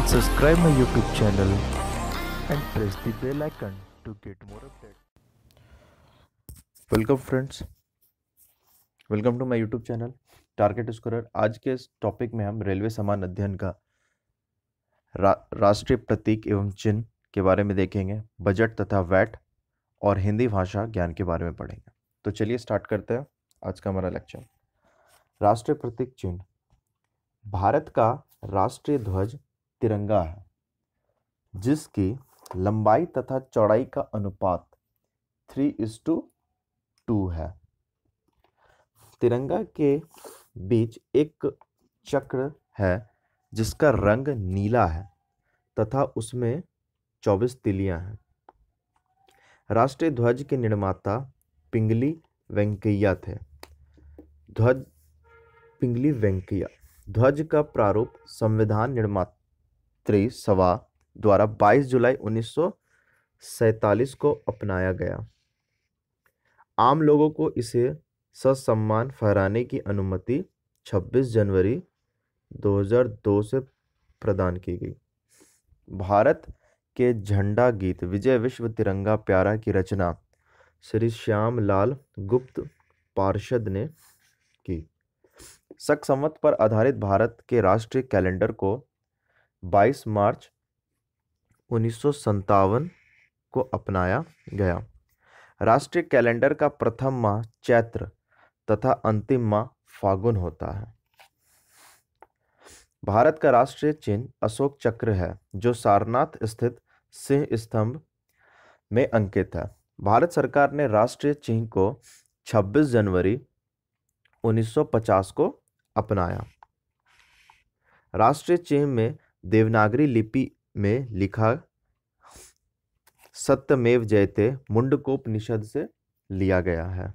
Subscribe my YouTube channel and press the bell icon to get more updates. Welcome friends, welcome to my YouTube channel target scorer. आज के इस topic में हम railway समान अध्ययन का राष्ट्रीय प्रतीक एवं चिन्ह के बारे में देखेंगे, बजट तथा वैट और हिंदी भाषा ज्ञान के बारे में पढ़ेंगे। तो चलिए स्टार्ट करते हैं आज का हमारा लेक्चर। राष्ट्रीय प्रतीक चिन्ह। भारत का राष्ट्रीय ध्वज तिरंगा है, जिसकी लंबाई तथा चौड़ाई का अनुपात 3:2 है। तिरंगा के बीच एक चक्र है जिसका रंग नीला है तथा उसमें 24 तिलियां हैं। राष्ट्रीय ध्वज के निर्माता पिंगली वेंकैया थे। पिंगली वेंकैया। ध्वज का प्रारूप संविधान निर्मात्री सभा द्वारा 22 जुलाई 1947 को अपनाया गया। आम लोगों को इसे ससम्मान फहराने की अनुमति 26 जनवरी 2002 से प्रदान की गई। भारत के झंडा गीत विजय विश्व तिरंगा प्यारा की रचना श्री श्याम लाल गुप्त पार्षद ने की। शक संवत पर आधारित भारत के राष्ट्रीय कैलेंडर को 22 मार्च 1957 को अपनाया गया। राष्ट्रीय कैलेंडर का प्रथम माह चैत्र तथा अंतिम माह फागुन होता है। भारत का राष्ट्रीय चिन्ह अशोक चक्र है, जो सारनाथ स्थित सिंह स्तंभ में अंकित है। भारत सरकार ने राष्ट्रीय चिन्ह को 26 जनवरी 1950 को अपनाया। राष्ट्रीय चिन्ह में देवनागरी लिपि में लिखा सत्यमेव जयते मुंडकोपनिषद से लिया गया है।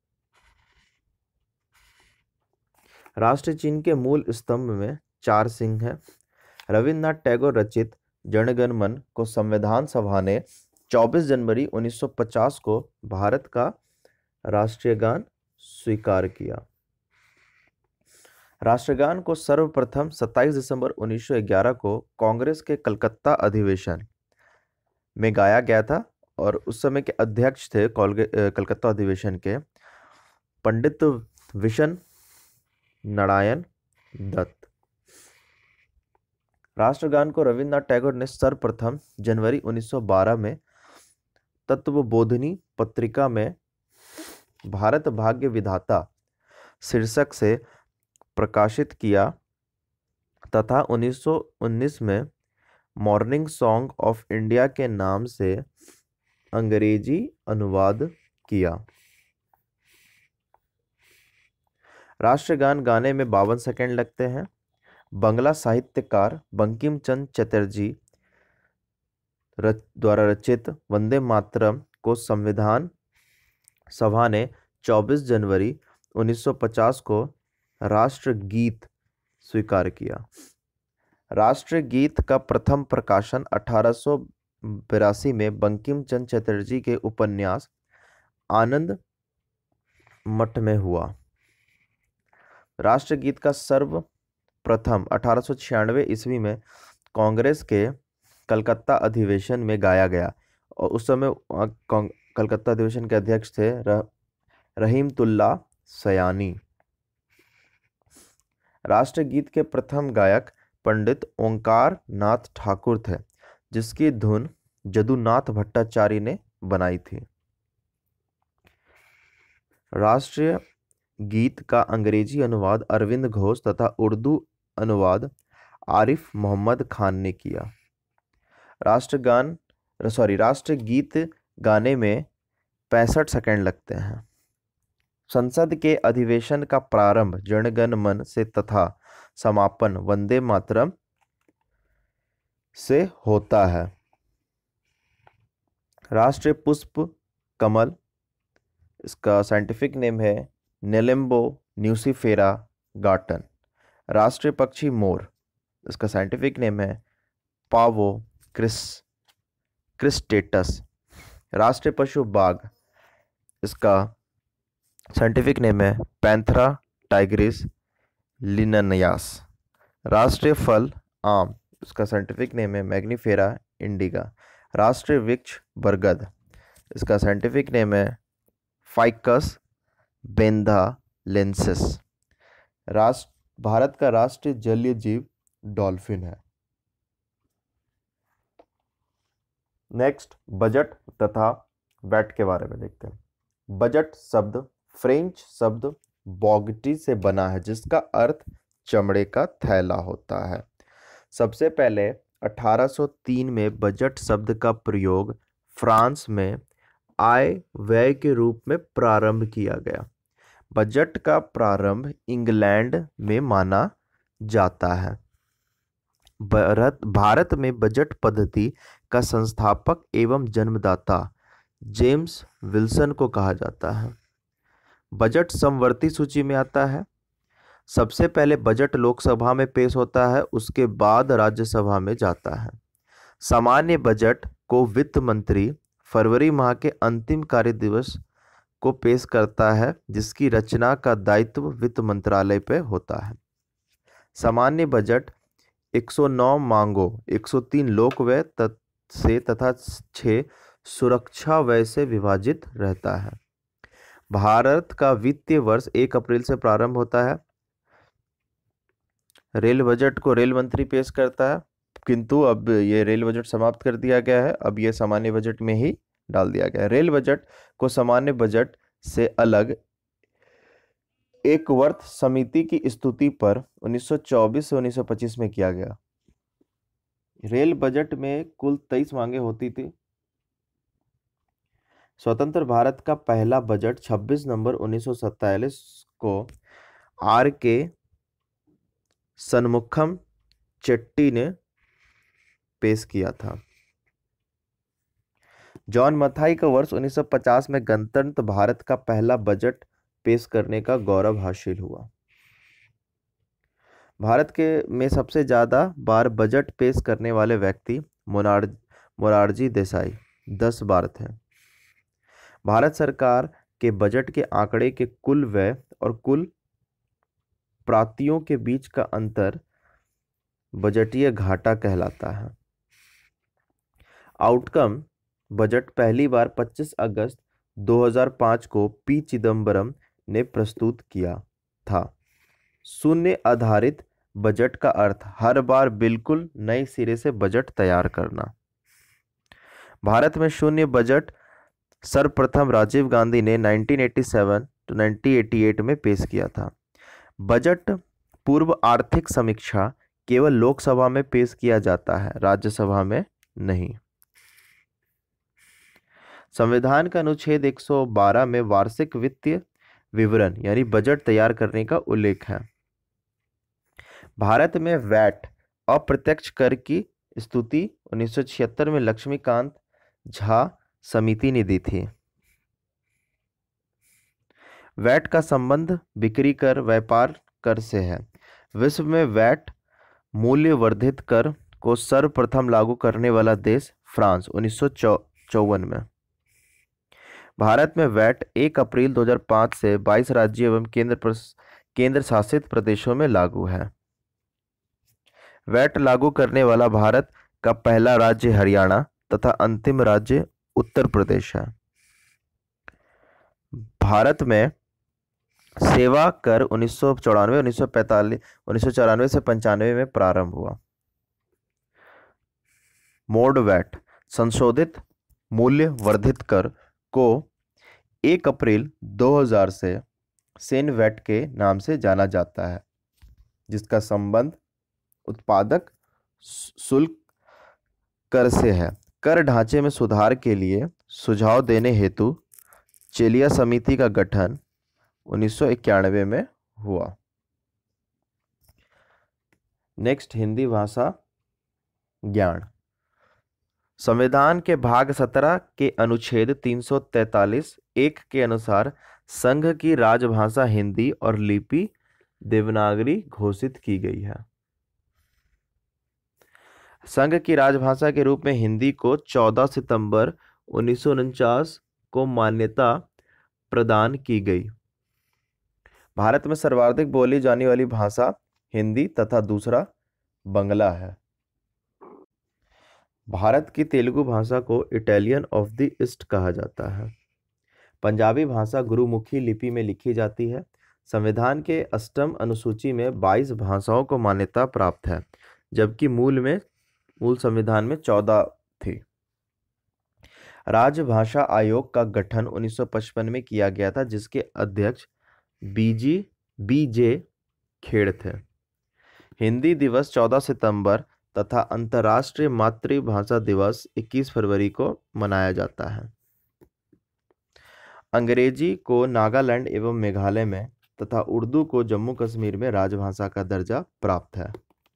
राष्ट्रीय चिन्ह के मूल स्तंभ में 4 सिंह हैं। रविन्द्रनाथ टैगोर रचित जनगण मन को संविधान सभा ने 24 जनवरी 1950 को भारत का राष्ट्रीय गान स्वीकार किया। राष्ट्रगान को सर्वप्रथम 27 दिसंबर 1911 को कांग्रेस के कलकत्ता अधिवेशन में गाया गया था और उस समय के अध्यक्ष थे कलकत्ता अधिवेशन के पंडित विशन नारायण दत्त। राष्ट्रगान को रविन्द्रनाथ टैगोर ने सर्वप्रथम जनवरी 1912 में तत्वबोधिनी पत्रिका में भारत भाग्य विधाता शीर्षक से प्रकाशित किया तथा 1919 में मॉर्निंग सॉन्ग ऑफ इंडिया के नाम से अंग्रेजी अनुवाद किया। राष्ट्रगान गाने में 52 सेकंड लगते हैं। बंगला साहित्यकार बंकिम चंद्र चटर्जी द्वारा रचित वंदे मातरम को संविधान सभा ने 24 जनवरी 1950 को राष्ट्रगीत स्वीकार किया। राष्ट्रीय गीत का प्रथम प्रकाशन 1882 में बंकिम चंद्र चटर्जी के उपन्यास आनंद मठ में हुआ। राष्ट्रगीत का सर्वप्रथम 1896 ईस्वी में कांग्रेस के कलकत्ता अधिवेशन में गाया गया और उस समय कलकत्ता अधिवेशन के अध्यक्ष थे रहीमतुल्ला सयानी। राष्ट्रगीत के प्रथम गायक पंडित ओंकार नाथ ठाकुर थे, जिसकी धुन जदुनाथ भट्टाचार्य ने बनाई थी। राष्ट्रीय गीत का अंग्रेजी अनुवाद अरविंद घोष तथा उर्दू अनुवाद आरिफ मोहम्मद खान ने किया। राष्ट्रीय गीत गाने में 65 सेकंड लगते हैं। संसद के अधिवेशन का प्रारंभ जनगण मन से तथा समापन वंदे मातरम से होता है। राष्ट्रीय पुष्प कमल, इसका साइंटिफिक नेम है नेलेम्बो न्यूसिफेरा गार्टन। राष्ट्रीय पक्षी मोर, इसका साइंटिफिक नेम है पावो क्रिस्टेटस। राष्ट्रीय पशु बाघ, इसका साइंटिफिक नेम है पैंथरा टाइग्रिस लिननयास। राष्ट्रीय फल आम, उसका साइंटिफिक नेम है मैग्नीफेरा इंडिका। राष्ट्रीय वृक्ष बरगद, इसका साइंटिफिक नेम है फाइकस बेंथालेंसिस। भारत का राष्ट्रीय जलीय जीव डॉल्फिन है। नेक्स्ट बजट तथा वैट के बारे में देखते हैं। बजट शब्द फ्रेंच शब्द बॉगटी से बना है, जिसका अर्थ चमड़े का थैला होता है। सबसे पहले 1803 में बजट शब्द का प्रयोग फ्रांस में आय व्यय के रूप में प्रारंभ किया गया। बजट का प्रारंभ इंग्लैंड में माना जाता है। भारत में बजट पद्धति का संस्थापक एवं जन्मदाता जेम्स विल्सन को कहा जाता है। बजट समवर्ती सूची में आता है। सबसे पहले बजट लोकसभा में पेश होता है, उसके बाद राज्यसभा में जाता है। सामान्य बजट को वित्त मंत्री फरवरी माह के अंतिम कार्य दिवस को पेश करता है, जिसकी रचना का दायित्व वित्त मंत्रालय पे होता है। सामान्य बजट 109 मांगों, 103 लोक व्यय से तथा 6 सुरक्षा व्यय से विभाजित रहता है। भारत का वित्तीय वर्ष 1 अप्रैल से प्रारंभ होता है। रेल बजट को रेल मंत्री पेश करता है, किंतु अब ये रेल बजट समाप्त कर दिया गया है, अब ये सामान्य बजट में ही डाल दिया गया है। रेल बजट को सामान्य बजट से अलग एक वर्ष समिति की स्तुति पर 1924 से 1925 में किया गया। रेल बजट में कुल 23 मांगे होती थी। स्वतंत्र भारत का पहला बजट 26 नवंबर 1947 को आर के सन्मुखम चेट्टी ने पेश किया था। जॉन मथाई को वर्ष 1950 में गणतंत्र भारत का पहला बजट पेश करने का गौरव हासिल हुआ। भारत के में सबसे ज़्यादा बार बजट पेश करने वाले व्यक्ति मोरारजी देसाई 10 बार थे। भारत सरकार के बजट के आंकड़े के कुल व्यय और कुल प्राप्तियों के बीच का अंतर बजटीय घाटा कहलाता है। आउटकम बजट पहली बार 25 अगस्त 2005 को पी चिदम्बरम ने प्रस्तुत किया था। शून्य आधारित बजट का अर्थ हर बार बिल्कुल नए सिरे से बजट तैयार करना। भारत में शून्य बजट सर्वप्रथम राजीव गांधी ने 1987 to 1988 में पेश किया था। बजट पूर्व आर्थिक समीक्षा केवल लोकसभा में पेश किया जाता है, राज्यसभा में नहीं। संविधान का अनुच्छेद 112 में वार्षिक वित्तीय विवरण यानी बजट तैयार करने का उल्लेख है। भारत में वैट अप्रत्यक्ष कर की स्तुति 1976 में लक्ष्मीकांत झा समिति ने दी थी। वैट का संबंध बिक्री कर व्यापार कर से है। विश्व में वैट मूल्य वर्धित कर को सर्वप्रथम लागू करने वाला देश फ्रांस 1954 में। भारत में वैट 1 अप्रैल 2005 से 22 राज्यों एवं केंद्र शासित प्रदेशों में लागू है। वैट लागू करने वाला भारत का पहला राज्य हरियाणा तथा अंतिम राज्य उत्तर प्रदेश है। भारत में सेवा कर 1994 1995 से 95 में प्रारंभ हुआ। मोड वैट संशोधित मूल्य वर्धित कर को 1 अप्रैल 2000 से सेन वैट के नाम से जाना जाता है, जिसका संबंध उत्पादक शुल्क कर से है। कर ढांचे में सुधार के लिए सुझाव देने हेतु चेलिया समिति का गठन 1991 में हुआ। नेक्स्ट हिंदी भाषा ज्ञान। संविधान के भाग 17 के अनुच्छेद 343(1) के अनुसार संघ की राजभाषा हिंदी और लिपि देवनागरी घोषित की गई है। संघ की राजभाषा के रूप में हिंदी को 14 सितंबर 1949 को मान्यता प्रदान की गई। भारत में सर्वाधिक बोली जाने वाली भाषा हिंदी तथा दूसरा बंगला है। भारत की तेलुगु भाषा को इटालियन ऑफ द ईस्ट कहा जाता है। पंजाबी भाषा गुरुमुखी लिपि में लिखी जाती है। संविधान के अष्टम अनुसूची में 22 भाषाओं को मान्यता प्राप्त है, जबकि मूल संविधान में 14 थी। राजभाषा आयोग का गठन 1955 में किया गया था, जिसके अध्यक्ष बीजे खेड़ थे। हिंदी दिवस 14 सितंबर तथा अंतर्राष्ट्रीय मातृभाषा दिवस 21 फरवरी को मनाया जाता है। अंग्रेजी को नागालैंड एवं मेघालय में तथा उर्दू को जम्मू कश्मीर में राजभाषा का दर्जा प्राप्त है।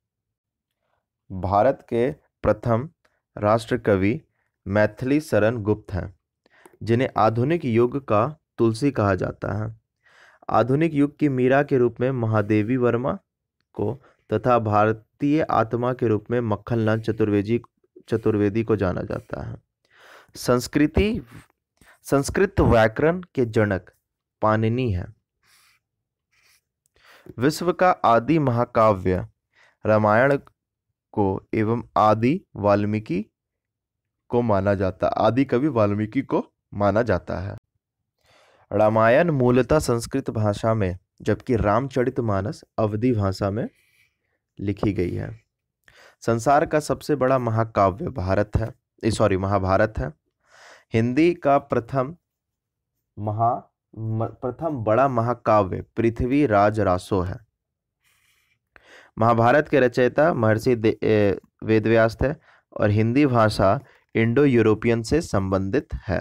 भारत के प्रथम राष्ट्र कवि मैथिली शरण गुप्त हैं, जिन्हें आधुनिक युग का तुलसी कहा जाता है। आधुनिक युग की मीरा के रूप में महादेवी वर्मा को तथा भारतीय आत्मा के रूप में मक्खनलाल चतुर्वेदी को जाना जाता है। संस्कृत व्याकरण के जनक पाणिनि हैं। विश्व का आदि महाकाव्य रामायण को एवं आदि कवि वाल्मीकि को माना जाता है। रामायण मूलतः संस्कृत भाषा में, जबकि रामचरितमानस अवधी भाषा में लिखी गई है। संसार का सबसे बड़ा महाकाव्य महाभारत है। हिंदी का प्रथम बड़ा महाकाव्य पृथ्वीराज रासो है। महाभारत के रचयिता महर्षि वेदव्यास थे और हिंदी भाषा इंडो यूरोपियन से संबंधित है।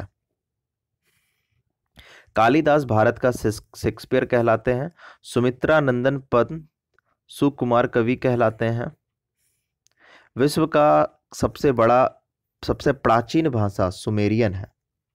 कालिदास भारत का शेक्सपियर कहलाते हैं। सुमित्रा नंदन पंत सुकुमार कवि कहलाते हैं। विश्व का सबसे प्राचीन भाषा सुमेरियन है।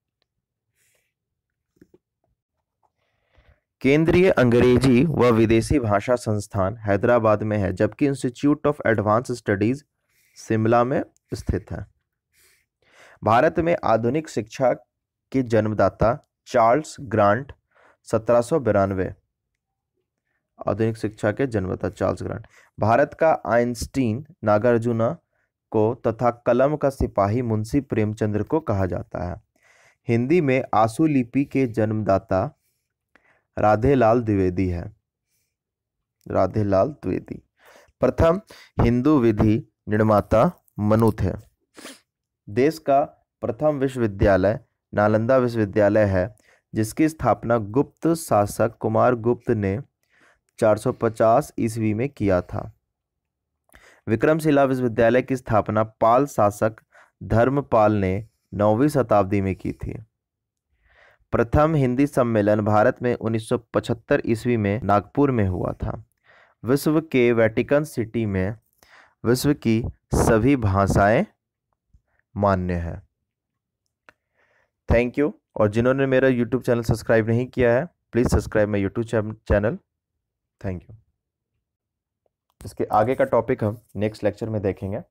केंद्रीय अंग्रेजी व विदेशी भाषा संस्थान हैदराबाद में है, जबकि institute of advance studies Shimla में स्थित है। भारत में आधुनिक शिक्षा के जन्मदाता चार्ल्स ग्रांट 1792। आधुनिक शिक्षा के जन्मदाता चार्ल्स ग्रांट। भारत का आइंस्टीन नागार्जुन को तथा कलम का सिपाही मुंशी प्रेमचंद्र को कहा जाता है। हिंदी में आशु लिपि के जन्मदाता राधेलाल द्विवेदी है। प्रथम हिंदू विधि निर्माता मनु थे। देश का प्रथम विश्वविद्यालय नालंदा विश्वविद्यालय है, जिसकी स्थापना गुप्त शासक कुमार गुप्त ने 450 ईस्वी में किया था। विक्रमशिला विश्वविद्यालय की स्थापना पाल शासक धर्मपाल ने 9वीं शताब्दी में की थी। प्रथम हिंदी सम्मेलन भारत में 1975 ईस्वी में नागपुर में हुआ था। विश्व के वेटिकन सिटी में विश्व की सभी भाषाएं मान्य है। Thank you. और जिन्होंने मेरा यूट्यूब चैनल सब्सक्राइब नहीं किया है, please subscribe my YouTube channel. Thank you. इसके आगे का टॉपिक हम नेक्स्ट लेक्चर में देखेंगे।